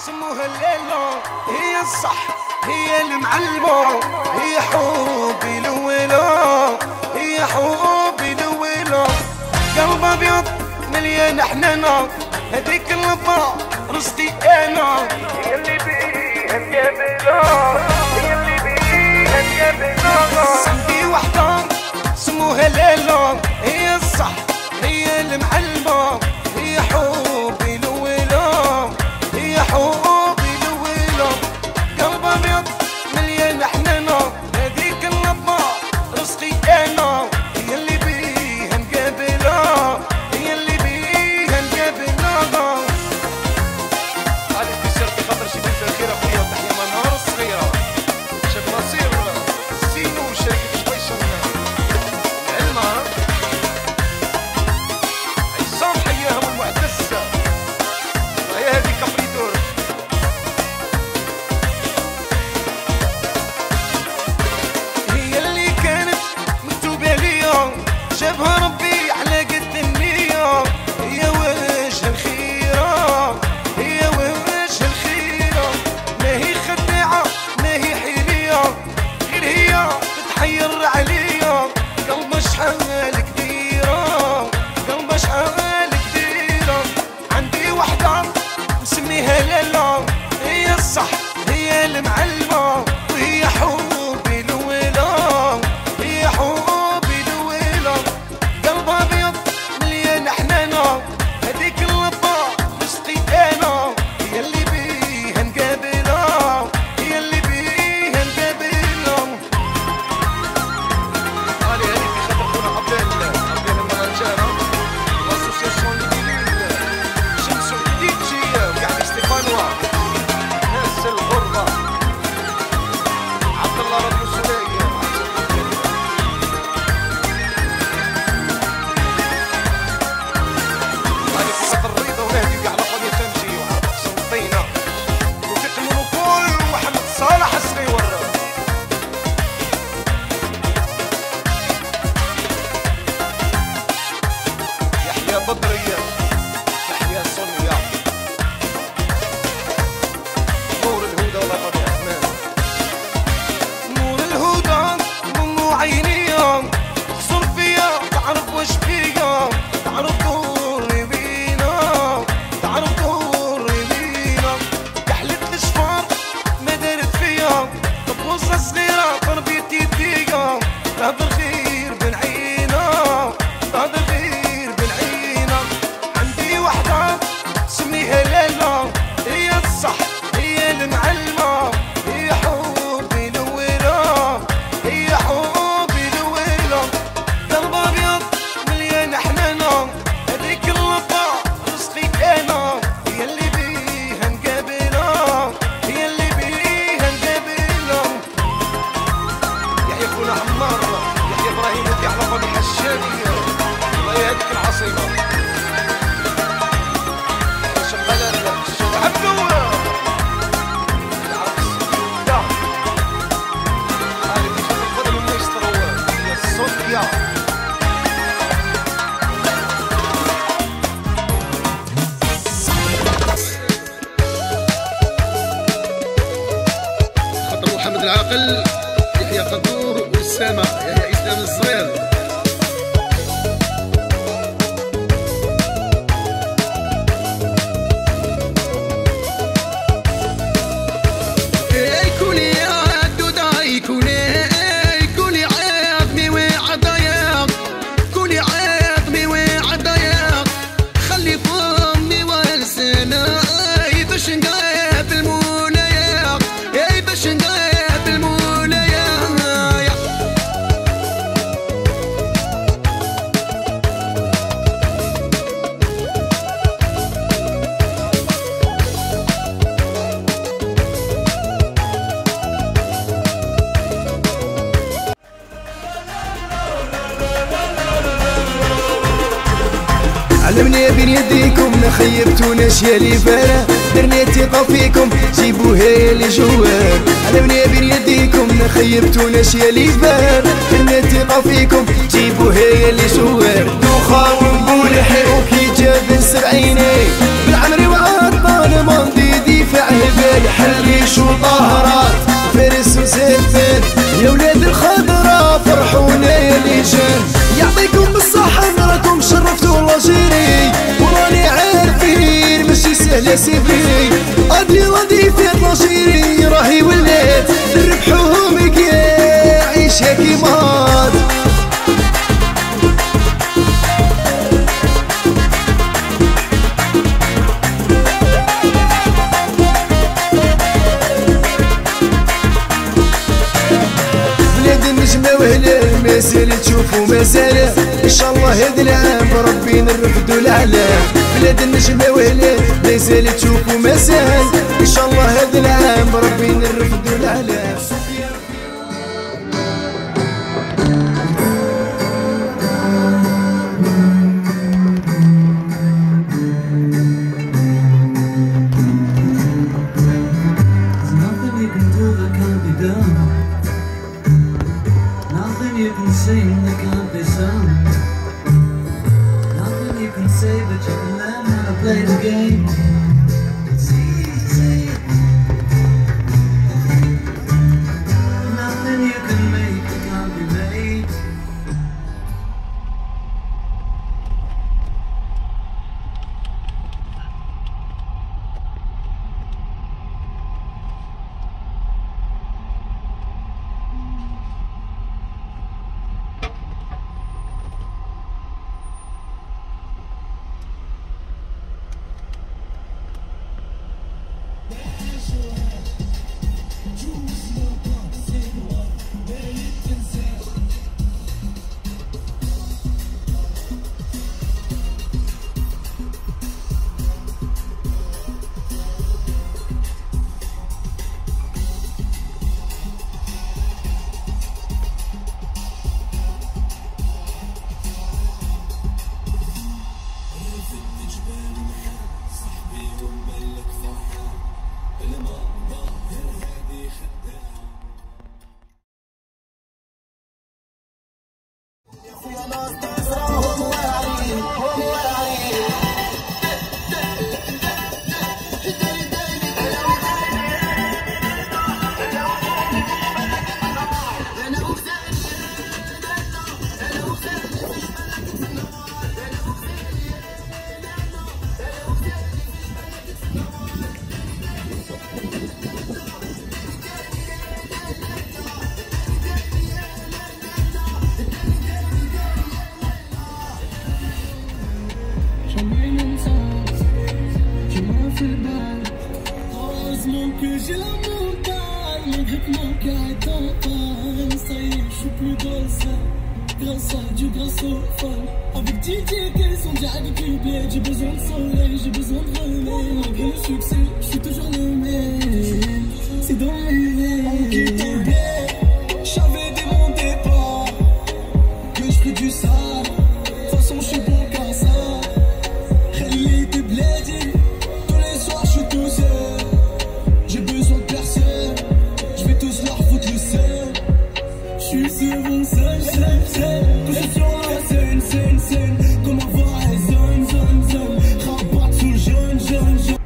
سموها الليلة هي الصح هي المعلمة هي حبي الأولى هي حبي الأولى قلب أبيض مليان حنانة هذيك اللبا رصدي أنا هي اللي بيها مقابلة هي اللي بيها مقابلة عندي وحدة سموها ليلى هي الصح هي المعلمة هي حبي الأولى هي حبي الأولى قلب أبيض مليان حنانة هذيك اللبا رزقي أنا هي اللي بيها مقابلة هي اللي بيها مقابلة على استشارة في خاطر شي بنت الخير أخويا وتحية منار الصغيرة شاب نصير سينو وشركة شويشة العلمة عصام حياها والمعتز وهي هذه كابريتور هي اللي كانت مكتوبة ليا جابها ربي على قد النية هي وجه الخيرة هي وجه الخيرة ما هي خداعة ما هي حيلية غير هي تتحير عليا قلبها شحال كبيرة قلبها شحال كبيرة عندي وحدة نسميها لالا هي الصح هي المعلمة وهي حبي الأولى هي حبي الأولى قلب أبيض مليان حنانة هذيك اللبا رزقي أنا هي اللي بيها مقابلة هي اللي بيها مقابلة هذه في خاطر خونا عبد المهاجرة وأسوسياسيون شمسو ديجي وقاعد ستيفانوا ناس الغربة عبد الله ربي سوريا هذه في خاطر الرضا ونهدي وقاع على قضية تمشي وعرب حسن الطينة وفيق المونوبول ومحمد صالح الصغيور يحيى بدرية يحيى سونيا نور الهدى ولا قضي عثمان نور الهدى مو عينيا خسر فيا تعرف واش فيا تعرف دوري بينا تعرف دوري بينا كحلت الشفار ما دارت فيا طبوزة صغيرة تربيتي فيا تهدر خير بين عينا تهدر خير بين عينا عندي وحدة سميها لالا هي الصح هي المعلمة هي حبي الأولى هي حبي الأولى قلب أبيض مليان حنانة هذيك اللبا رزقي أنا هي اللي بيها مقابلة هي اللي بيها مقابلة يحيى خونا عمار يحيى إبراهيم ودي على قولي حشاني الله يهديك العاصمة شغالة الشغل عبدو خاطر محمد العاقل يحيى قدور والسامة يحيى إسلام الصغير علمني بين يديكم ما خيبتوناش يا لي فالا درنا ثقة فيكم جيبوها يا لي جوال علمني بين يديكم ما خيبتوناش يا لي فالا درنا ثقة فيكم جيبوها يا لي جوال دوخة ونقول حلو كي جاب 70 بالعمري وعطال ماضي دفاع يا حريش وطهرات فارس وسفان يا ولاد الخضرا فرحونا يا ليجان. يعطيكم بالصحة راكم شرفتوا لاجيري وراني عارفين ماشي سهلة سيفي غادي فات لاجيري راهي ولات نربحوهم كاع عيشها كيما وهلال مازال تشوفوا مازال ان شاء الله هذا العام بربي نرفدوا الاعلام. بلاد النجمة وهلال مازال تشوفوا مازال ان شاء الله هذا العام بربي نرفدوا الاعلام. You can sing that can't be sung. Nothing you can say, but you can learn how to play the game. It's easy. Nothing you can make that can't be made. Que j'ai la montagne, malgré que mon cœur est en panne. Ça y est, je suis plus dans ça. Grâce à Dieu, grâce au fun. Avec DJ, quels sont déjà avec le blé. J'ai besoin de soleil, j'ai besoin de relais. Malgré le succès, je suis toujours le même. C'est dans mes veines. J'avais dès mon départ que je ferais du sale. De toute façon, je suis bon qu'à ça. Elle était blédée. Tous les soirs, je suis tout seul. J'ai besoin de personne, je vais tous leur foutre le seul. Je suis souvent seul, toujours sur la scène. Comme avoir un zone, rabat sous le jaune.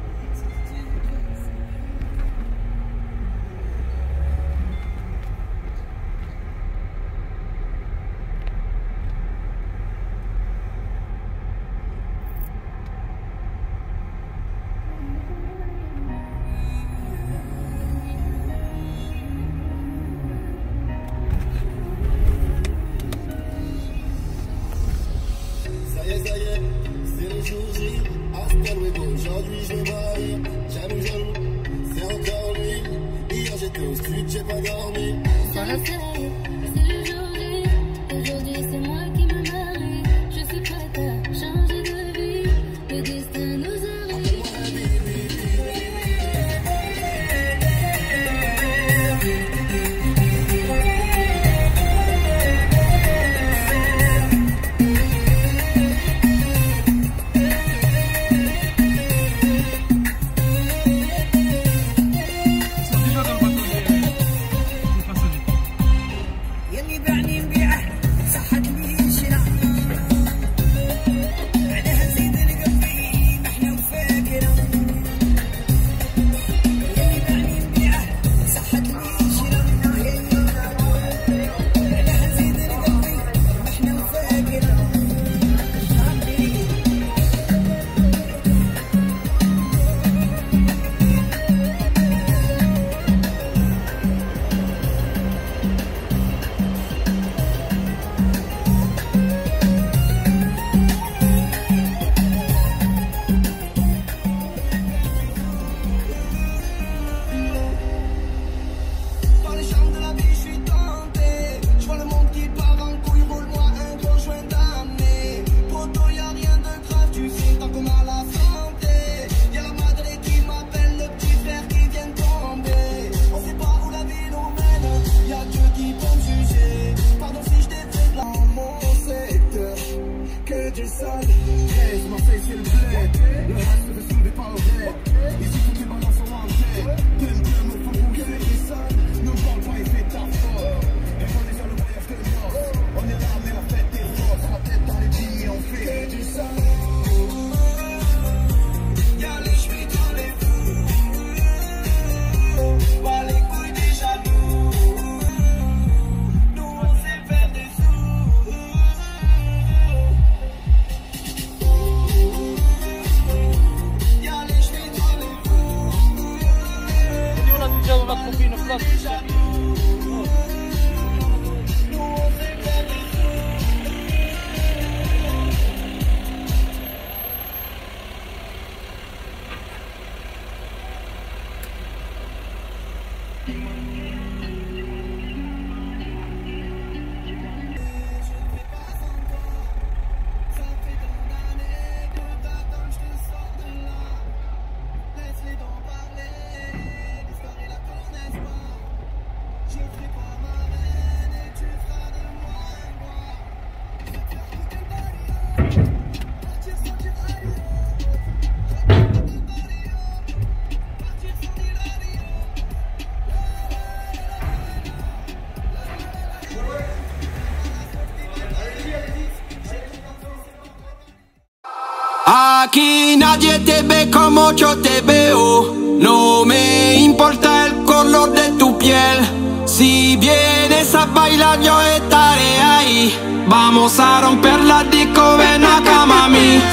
Aquí nadie te ve como yo te veo. No me importa el color de tu piel. Si vienes a bailar yo estaré ahí. Vamos a romper la disco, ven acá mami.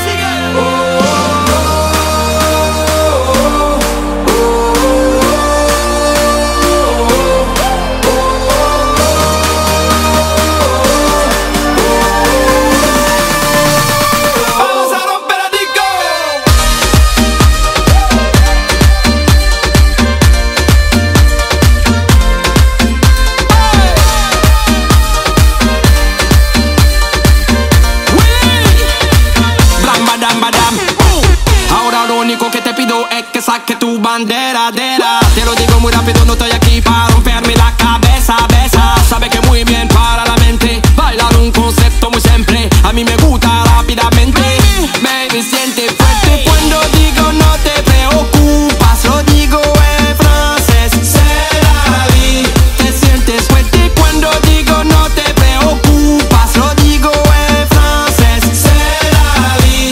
Saque tu bandera, te lo digo muy rápido, no estoy aquí para romperme la cabeza, besa. Sabe que muy bien para la mente, bailar un concepto muy simple, a mí me gusta rápidamente. Baby, siente fuerte cuando digo no te preocupas, lo digo en francés, c'est la vie. Te sientes fuerte cuando digo no te preocupas, lo digo en francés, c'est la vie.